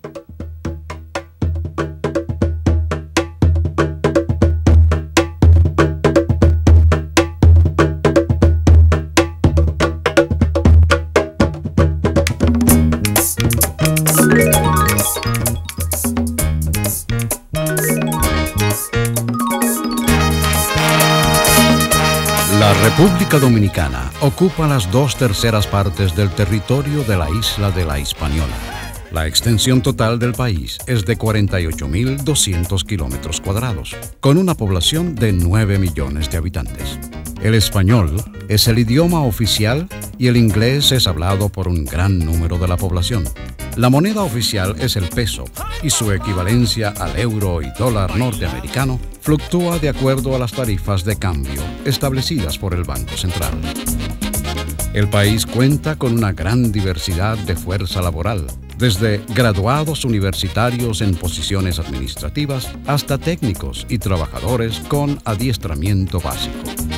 La República Dominicana ocupa las 2/3 partes del territorio de la isla de La Hispaniola. La extensión total del país es de 48.200 kilómetros cuadrados, con una población de 9 millones de habitantes. El español es el idioma oficial y el inglés es hablado por un gran número de la población. La moneda oficial es el peso y su equivalencia al euro y dólar norteamericano fluctúa de acuerdo a las tarifas de cambio establecidas por el Banco Central. El país cuenta con una gran diversidad de fuerza laboral, desde graduados universitarios en posiciones administrativas hasta técnicos y trabajadores con adiestramiento básico.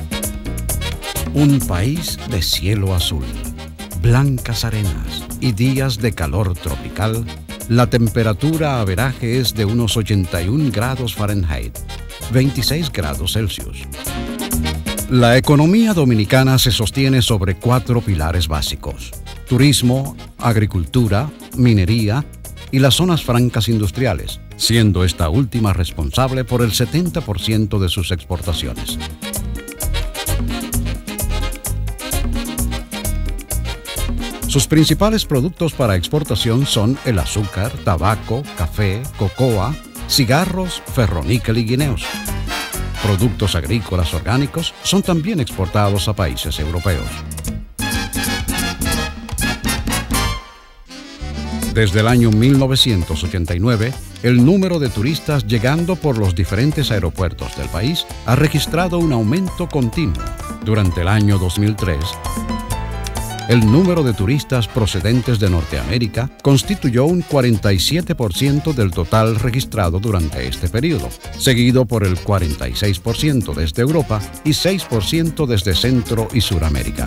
Un país de cielo azul, blancas arenas y días de calor tropical. La temperatura averaje es de unos 81 grados Fahrenheit, 26 grados Celsius. La economía dominicana se sostiene sobre 4 pilares básicos: turismo, agricultura, minería y las zonas francas industriales, siendo esta última responsable por el 70% de sus exportaciones. Sus principales productos para exportación son el azúcar, tabaco, café, cocoa, cigarros, ferroníquel y guineos. Productos agrícolas orgánicos son también exportados a países europeos. Desde el año 1989, el número de turistas llegando por los diferentes aeropuertos del país ha registrado un aumento continuo. Durante el año 2003, el número de turistas procedentes de Norteamérica constituyó un 47% del total registrado durante este periodo, seguido por el 46% desde Europa y 6% desde Centro y Suramérica.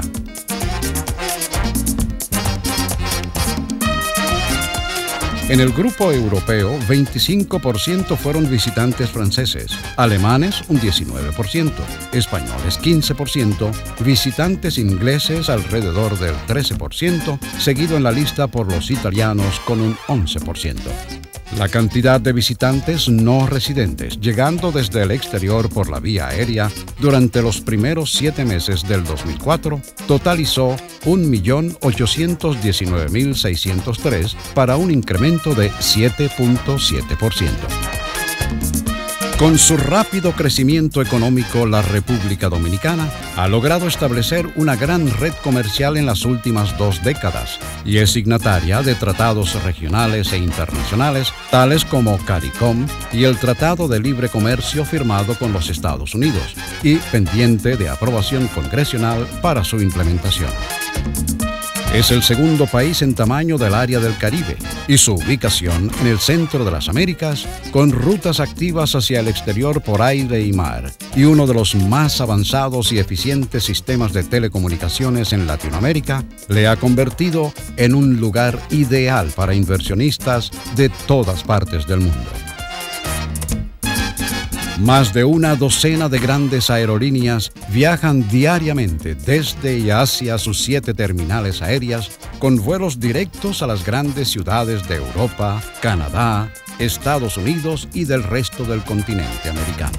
En el grupo europeo, 25% fueron visitantes franceses, alemanes un 19%, españoles 15%, visitantes ingleses alrededor del 13%, seguido en la lista por los italianos con un 11%. La cantidad de visitantes no residentes llegando desde el exterior por la vía aérea durante los primeros 7 meses del 2004 totalizó 1.819.603 para un incremento de 7.7%. Con su rápido crecimiento económico, la República Dominicana ha logrado establecer una gran red comercial en las últimas 2 décadas y es signataria de tratados regionales e internacionales tales como CARICOM y el Tratado de Libre Comercio firmado con los Estados Unidos y pendiente de aprobación congresional para su implementación. Es el segundo país en tamaño del área del Caribe y su ubicación en el centro de las Américas, con rutas activas hacia el exterior por aire y mar, y uno de los más avanzados y eficientes sistemas de telecomunicaciones en Latinoamérica, le ha convertido en un lugar ideal para inversionistas de todas partes del mundo. Más de una docena de grandes aerolíneas viajan diariamente desde y hacia sus 7 terminales aéreas con vuelos directos a las grandes ciudades de Europa, Canadá, Estados Unidos y del resto del continente americano.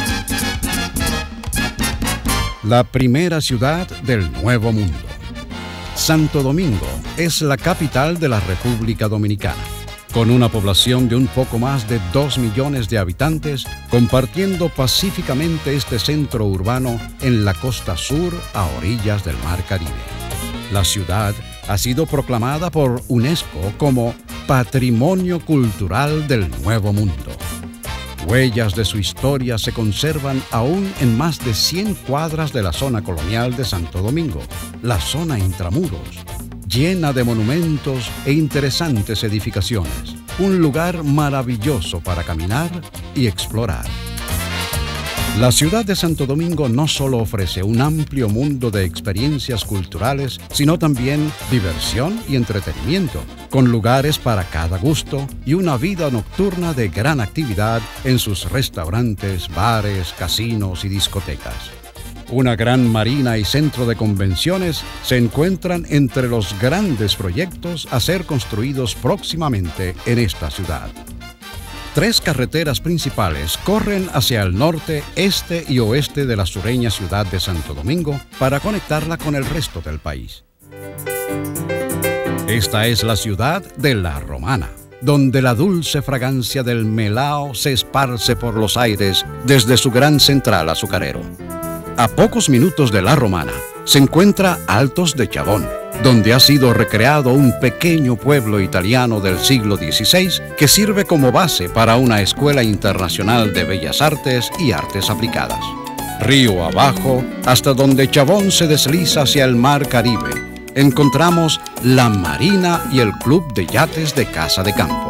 La primera ciudad del Nuevo Mundo. Santo Domingo es la capital de la República Dominicana, con una población de un poco más de 2 millones de habitantes, compartiendo pacíficamente este centro urbano en la costa sur a orillas del Mar Caribe. La ciudad ha sido proclamada por UNESCO como Patrimonio Cultural del Nuevo Mundo. Huellas de su historia se conservan aún en más de 100 cuadras de la zona colonial de Santo Domingo, la zona intramuros, llena de monumentos e interesantes edificaciones. Un lugar maravilloso para caminar y explorar. La ciudad de Santo Domingo no solo ofrece un amplio mundo de experiencias culturales, sino también diversión y entretenimiento, con lugares para cada gusto y una vida nocturna de gran actividad en sus restaurantes, bares, casinos y discotecas. Una gran marina y centro de convenciones se encuentran entre los grandes proyectos a ser construidos próximamente en esta ciudad. 3 carreteras principales corren hacia el norte, este y oeste de la sureña ciudad de Santo Domingo para conectarla con el resto del país. Esta es la ciudad de La Romana, donde la dulce fragancia del melao se esparce por los aires desde su gran central azucarero. A pocos minutos de La Romana se encuentra Altos de Chabón, donde ha sido recreado un pequeño pueblo italiano del siglo XVI que sirve como base para una escuela internacional de bellas artes y artes aplicadas. Río abajo, hasta donde Chabón se desliza hacia el mar Caribe, encontramos la Marina y el Club de Yates de Casa de Campo.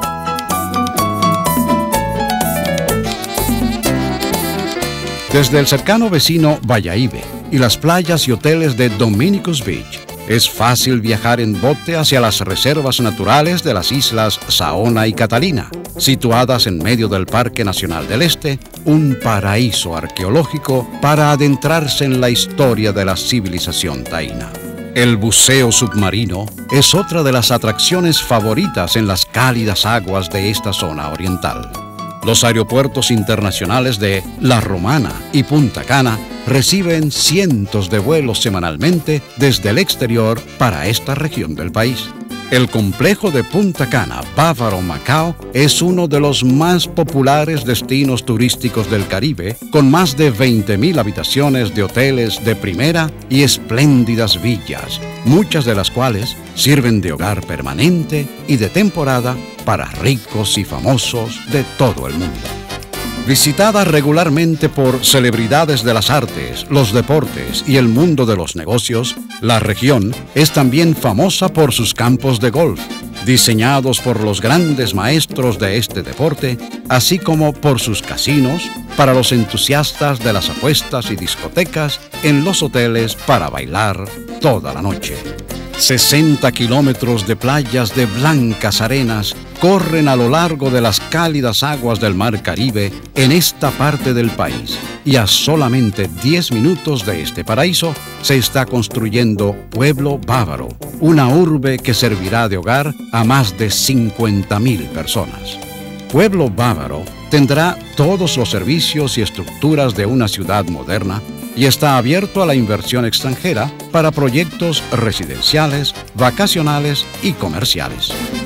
Desde el cercano vecino Bayahíbe y las playas y hoteles de Dominicus Beach, es fácil viajar en bote hacia las reservas naturales de las islas Saona y Catalina, situadas en medio del Parque Nacional del Este, un paraíso arqueológico para adentrarse en la historia de la civilización taína. El buceo submarino es otra de las atracciones favoritas en las cálidas aguas de esta zona oriental. Los aeropuertos internacionales de La Romana y Punta Cana reciben cientos de vuelos semanalmente desde el exterior para esta región del país. El complejo de Punta Cana, Bávaro, Macao, es uno de los más populares destinos turísticos del Caribe, con más de 20.000 habitaciones de hoteles de primera y espléndidas villas, muchas de las cuales sirven de hogar permanente y de temporada para ricos y famosos de todo el mundo. Visitada regularmente por celebridades de las artes, los deportes y el mundo de los negocios, la región es también famosa por sus campos de golf, diseñados por los grandes maestros de este deporte, así como por sus casinos para los entusiastas de las apuestas y discotecas en los hoteles para bailar toda la noche. 60 kilómetros de playas de blancas arenas corren a lo largo de las cálidas aguas del Mar Caribe en esta parte del país, y a solamente 10 minutos de este paraíso se está construyendo Pueblo Bávaro, una urbe que servirá de hogar a más de 50.000 personas. Pueblo Bávaro tendrá todos los servicios y estructuras de una ciudad moderna y está abierto a la inversión extranjera para proyectos residenciales, vacacionales y comerciales.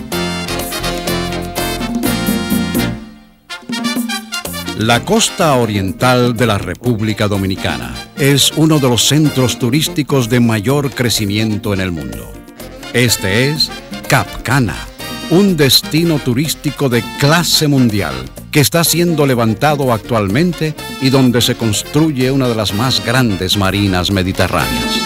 La costa oriental de la República Dominicana es uno de los centros turísticos de mayor crecimiento en el mundo. Este es Cap Cana, un destino turístico de clase mundial que está siendo levantado actualmente y donde se construye una de las más grandes marinas mediterráneas.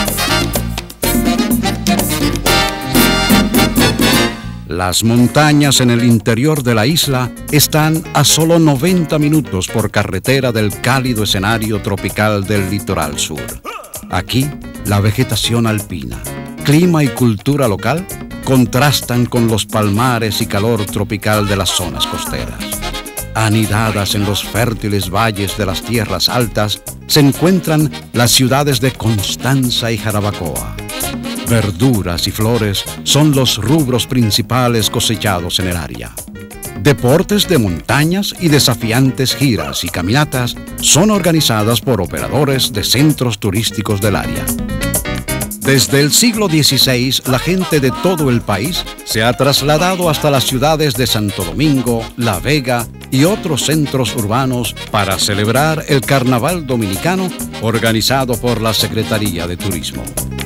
Las montañas en el interior de la isla están a solo 90 minutos por carretera del cálido escenario tropical del litoral sur. Aquí, la vegetación alpina, clima y cultura local contrastan con los palmares y calor tropical de las zonas costeras. Anidadas en los fértiles valles de las tierras altas se encuentran las ciudades de Constanza y Jarabacoa. Verduras y flores son los rubros principales cosechados en el área. Deportes de montañas y desafiantes giras y caminatas son organizadas por operadores de centros turísticos del área. Desde el siglo XVI, la gente de todo el país se ha trasladado hasta las ciudades de Santo Domingo, La Vega y otros centros urbanos para celebrar el Carnaval Dominicano organizado por la Secretaría de Turismo.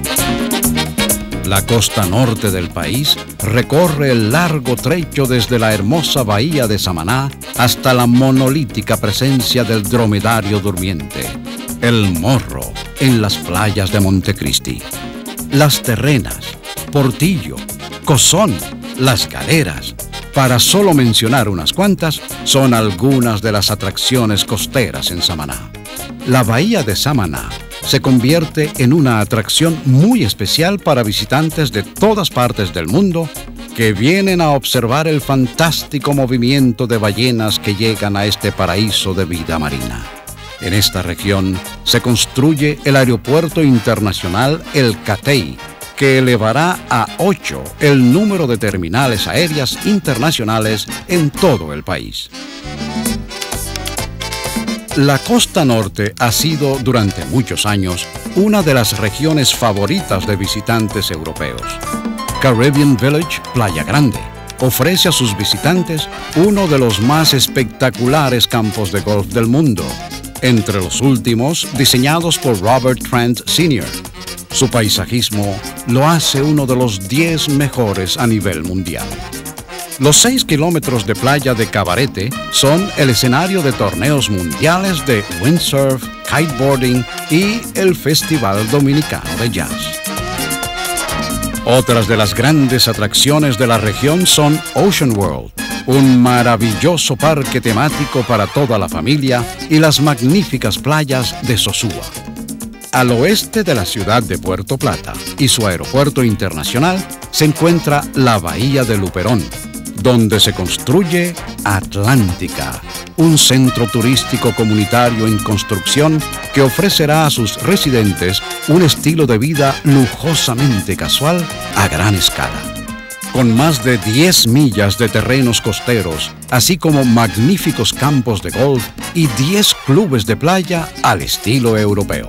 La costa norte del país recorre el largo trecho desde la hermosa bahía de Samaná hasta la monolítica presencia del dromedario durmiente, el morro, en las playas de Montecristi. Las Terrenas, Portillo, Cozón, Las Galeras, para solo mencionar unas cuantas, son algunas de las atracciones costeras en Samaná. La bahía de Samaná se convierte en una atracción muy especial para visitantes de todas partes del mundo que vienen a observar el fantástico movimiento de ballenas que llegan a este paraíso de vida marina. En esta región se construye el Aeropuerto Internacional El Catey, que elevará a 8 el número de terminales aéreas internacionales en todo el país. La costa norte ha sido durante muchos años una de las regiones favoritas de visitantes europeos. Caribbean Village, Playa Grande, ofrece a sus visitantes uno de los más espectaculares campos de golf del mundo, entre los últimos diseñados por Robert Trent Sr. Su paisajismo lo hace uno de los 10 mejores a nivel mundial. Los 6 kilómetros de playa de Cabarete son el escenario de torneos mundiales de windsurf, kiteboarding y el Festival Dominicano de Jazz. Otras de las grandes atracciones de la región son Ocean World, un maravilloso parque temático para toda la familia, y las magníficas playas de Sosúa. Al oeste de la ciudad de Puerto Plata y su aeropuerto internacional se encuentra la Bahía de Luperón, donde se construye Atlántica, un centro turístico comunitario en construcción que ofrecerá a sus residentes un estilo de vida lujosamente casual a gran escala. Con más de 10 millas de terrenos costeros, así como magníficos campos de golf y 10 clubes de playa al estilo europeo.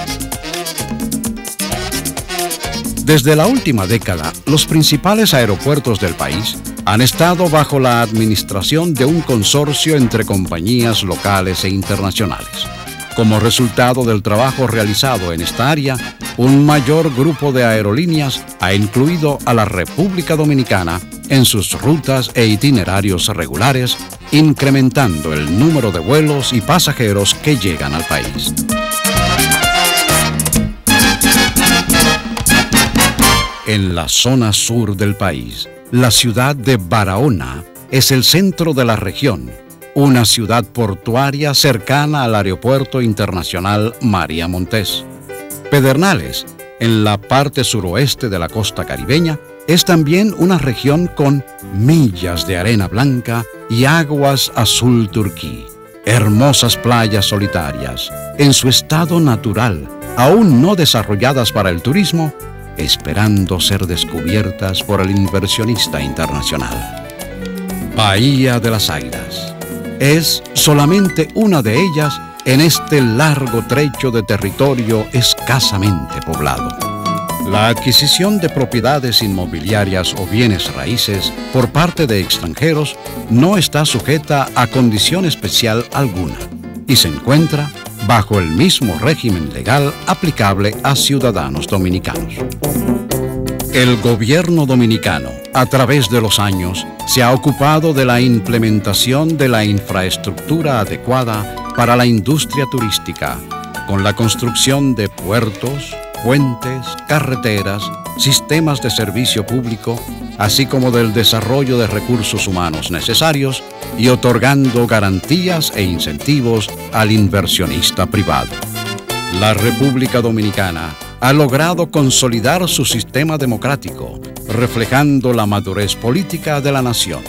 Desde la última década, los principales aeropuertos del país han estado bajo la administración de un consorcio entre compañías locales e internacionales. Como resultado del trabajo realizado en esta área, un mayor grupo de aerolíneas ha incluido a la República Dominicana en sus rutas e itinerarios regulares, incrementando el número de vuelos y pasajeros que llegan al país. En la zona sur del país, la ciudad de Barahona es el centro de la región, una ciudad portuaria cercana al Aeropuerto Internacional María Montés. Pedernales, en la parte suroeste de la costa caribeña, es también una región con millas de arena blanca y aguas azul turquí. Hermosas playas solitarias, en su estado natural, aún no desarrolladas para el turismo, esperando ser descubiertas por el inversionista internacional. Bahía de las Águilas es solamente una de ellas en este largo trecho de territorio escasamente poblado. La adquisición de propiedades inmobiliarias o bienes raíces por parte de extranjeros no está sujeta a condición especial alguna y se encuentra bajo el mismo régimen legal aplicable a ciudadanos dominicanos. El gobierno dominicano, a través de los años, se ha ocupado de la implementación de la infraestructura adecuada para la industria turística, con la construcción de puertos, puentes, carreteras, sistemas de servicio público, así como del desarrollo de recursos humanos necesarios y otorgando garantías e incentivos al inversionista privado. La República Dominicana ha logrado consolidar su sistema democrático, reflejando la madurez política de la nación.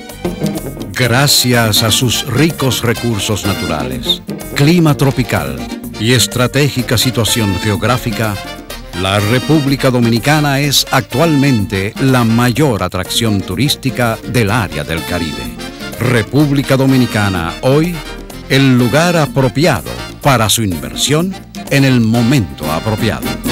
Gracias a sus ricos recursos naturales, clima tropical y estratégica situación geográfica, la República Dominicana es actualmente la mayor atracción turística del área del Caribe. República Dominicana, hoy, el lugar apropiado para su inversión en el momento apropiado.